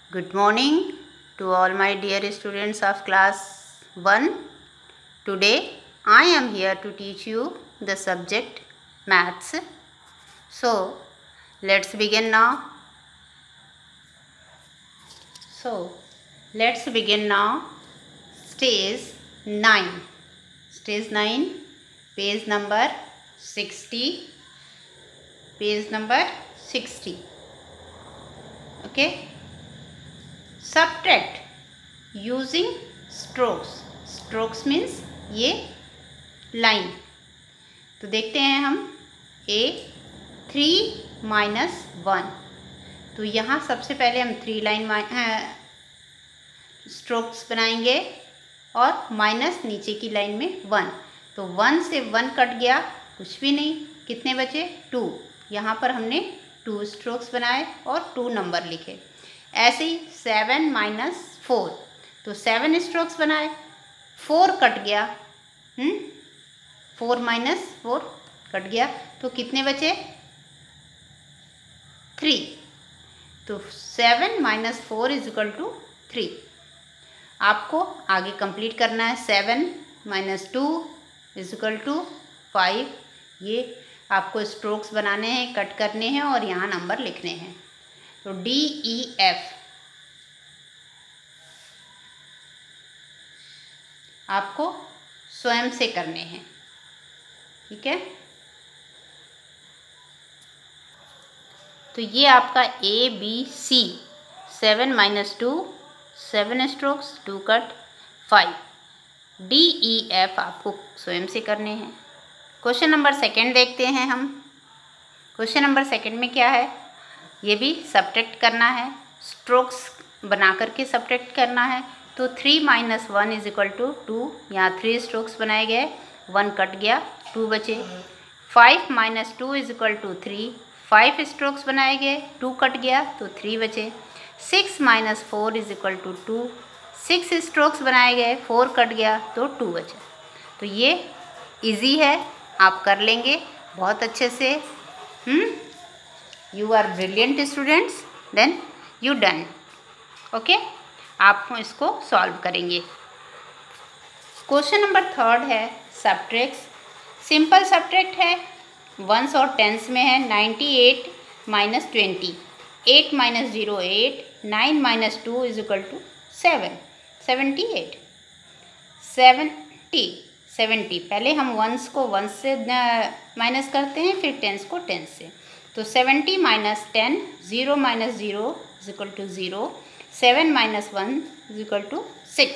Good morning to all my dear students of class 1. Today I am here to teach you the subject maths. So let's begin now. Stage 9. Stage 9, page number 60. Page number 60. Okay. Subtract using strokes. Strokes means ये line. तो देखते हैं हम A 3 minus 1. तो यहाँ सबसे पहले हम 3 लाइन स्ट्रोक्स बनाएंगे और माइनस नीचे की लाइन में 1. तो 1 से 1 कट गया, कुछ भी नहीं. कितने बचे? 2. यहाँ पर हमने 2 स्ट्रोक्स बनाए और 2 नंबर लिखे. ऐसे ही 7 minus 4. तो 7 स्ट्रोक्स बनाए, 4 कट गया. 4 minus 4 कट गया. तो कितने बचे? 3. तो 7 minus 4 is equal to 3. आपको आगे कंप्लीट करना है. 7 minus 2 is equal to 5. ये आपको स्ट्रोक्स बनाने हैं, कट करने हैं और यहाँ नंबर लिखने हैं. तो DEF आपको स्वयं से करने हैं. ठीक है. तो ये आपका ABC 7 minus 2 7 strokes, 2 cut, 5. DEF आपको स्वयं से करने हैं. क्वेश्चन नंबर 2 देखते हैं हम. क्वेश्चन नंबर 2 में क्या है? ये भी सब्ट्रैक्ट करना है, स्ट्रोक्स बना करके सब्ट्रैक्ट करना है. तो 3 minus 1 is equal to 2. यहाँ 3 स्ट्रोक्स बनाए गए, 1 कट गया, 2 बचे. 5 minus 2 is equal to 3. 5 strokes बनाए गए, 2 कट गया, तो 3 बचे. 6 minus 4 is equal to 2. 6 strokes बनाए गए, 4 कट गया, तो 2 बचे. तो ये इजी है, आप कर लेंगे बहुत अच्छे से. You are brilliant students. Then you done. Okay. आप इसको सॉल्व करेंगे. क्वेश्चन नंबर 3 है सब्ट्रैक्ट. सिंपल सब्ट्रैक्ट है, वंस और टेंस में है. 98 minus 20. 8 minus 0 8. 9 minus 2 is equal to 7. 78. 70. पहले हम वंस को वंस से माइनस करते हैं, फिर टेंस को टेंस से. तो 70 minus 10. 0 minus 0 is equal to 0. 7 minus 1 is equal to 6.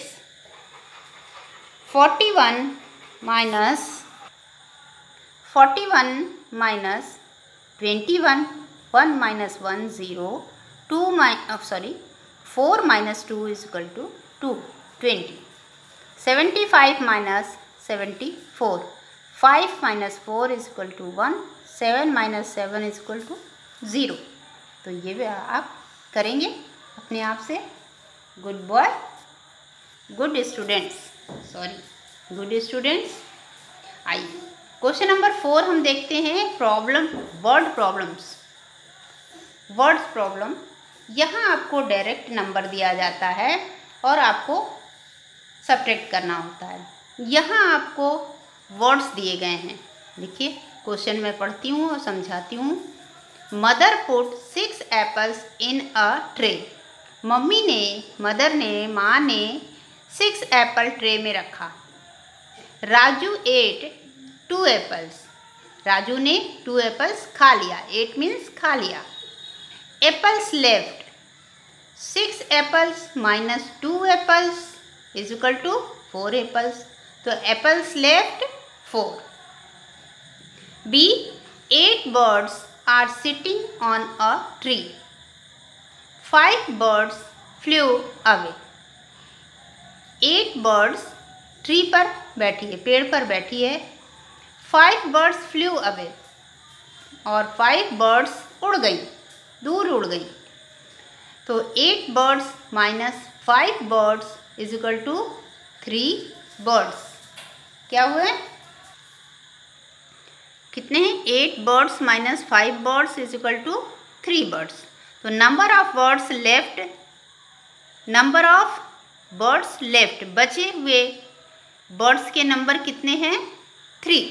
41 minus 21. 1 minus 1 0. 4 minus 2 is equal to 2. 20. 75 minus 74. 5 minus 4 is equal to 1. 7 minus 7 is equal to 0. तो ये भी आप करेंगे अपने आप से. Good boy, good students. आइए क्वेश्चन नंबर 4 हम देखते हैं. Word problem. यहाँ आपको डायरेक्ट नंबर दिया जाता है और आपको सब्ट्रैक्ट करना होता है. यहाँ आपको वर्ड्स दिए गए हैं. देखिए क्वेश्चन में पढ़ती हूँ और समझाती हूँ. Mother put 6 apples in a tray. माँ ने 6 एप्पल ट्रे में रखा. Raju eight 2 apples. राजू ने 2 एप्पल्स खा लिया. 8 मीन्स खा लिया. Apples left. 6 apples minus 2 apples is equal to 4 apples. तो apples left 4. B 8 birds are sitting on a tree. 5 birds flew away. 8 birds tree पर बैठी है, पेड़ पर बैठी है. 5 birds flew away. और 5 birds उड़ गई, दूर उड़ गई. तो 8 birds minus 5 birds is equal to 3 birds. क्या हुए? कितने हैं? 8 birds minus 5 birds is equal to 3 birds. तो number of birds left number of birds left, बचे हुए बर्ड्स के नंबर कितने हैं? 3।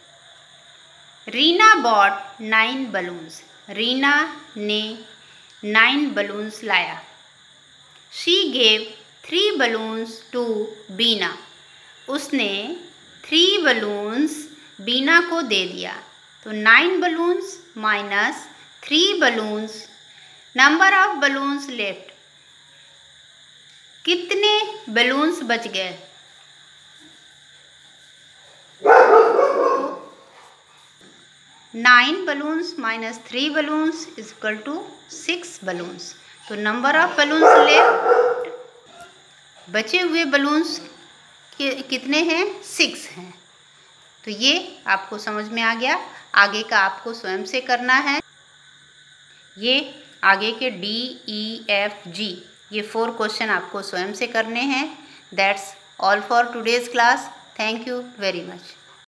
रीना बॉट 9 बलून्स, रीना ने 9 बलून्स लाया। She gave 3 balloons to Beena, उसने 3 बलून्स बीना को दे दिया। तो 9 balloons minus 3 balloons, number of balloons left, कितने बलून्स बच गए? 9 balloons minus 3 balloons is equal to 6 balloons. तो नंबर ऑफ बलून्स लेफ्ट, बचे हुए बलून्स कितने हैं? 6 हैं। तो ये आपको समझ में आ गया। आगे का आपको स्वयं से करना है। ये आगे के DEFG ये 4 क्वेश्चन आपको स्वयं से करने हैं। That's all for today's class. Thank you very much.